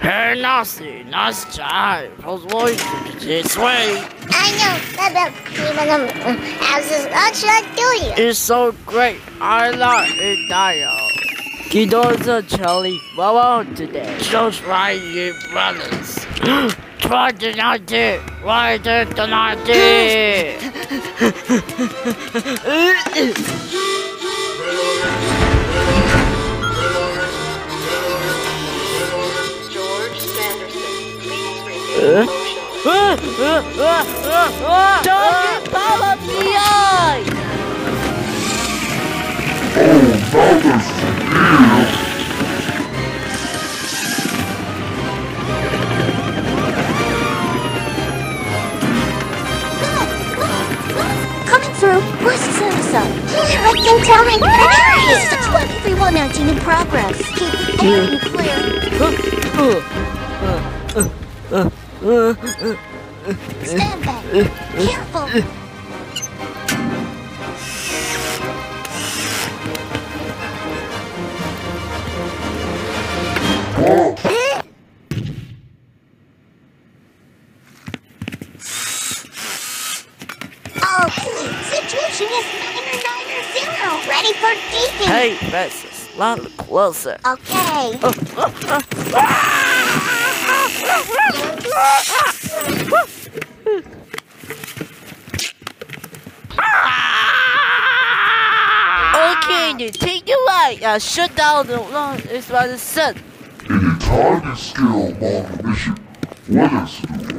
Hey, Nazi, nice try. How's voice this way? I know, what should I do you? It's so great. I like it, dial. Kiddos Charlie, wow today. Just right, you brothers. Try the idea. Why did the idea? Target power behind! Coming through. Where's the citizen? I can tell me. This is a 2319 in progress. Keep the air clear. Stand back. Careful. Okay, situation is 990. Ready for deeping. Hey, that's a lot closer. Okay. Okay, then take the right. Shut down the line. It's by the sun. Any target skill along the mission. What else do